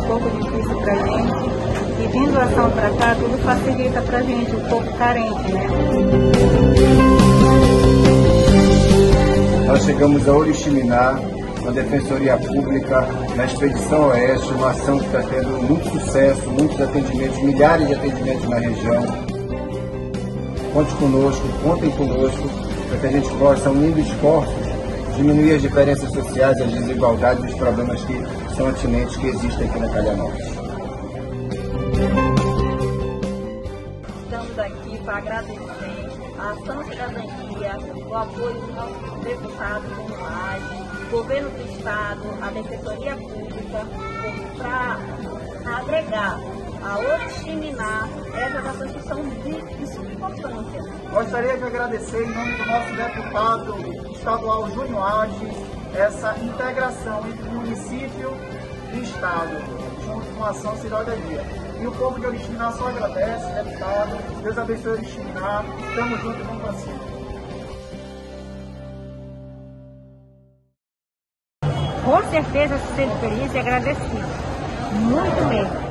um pouco difícil para a gente. E vindo ação para cá, tudo facilita para a gente, um pouco carente, né? Nós chegamos a Oriximiná, na Defensoria Pública, na Expedição Oeste, uma ação que está tendo muito sucesso, muitos atendimentos, milhares de atendimentos na região. Conte conosco, contem conosco, para que a gente possa, unindo esforços, diminuir as diferenças sociais, as desigualdades e os problemas que são atinentes, que existem aqui na Calhanópolis. Estamos aqui para agradecer a Ação Cidadania, o apoio do nosso deputado Júnior Lage, Governo do Estado, a Defensoria Pública, para agregar a Oriximiná essas ações que são de suma importância. Gostaria de agradecer, em nome do nosso deputado estadual Júnior Lage, essa integração entre o município e o Estado, junto com a Ação Cidadania. E o povo de Oriximiná só agradece, deputado. Deus abençoe Oriximiná. Estamos juntos e vamos para cima. Com certeza, ser feliz e agradecido. Muito mesmo.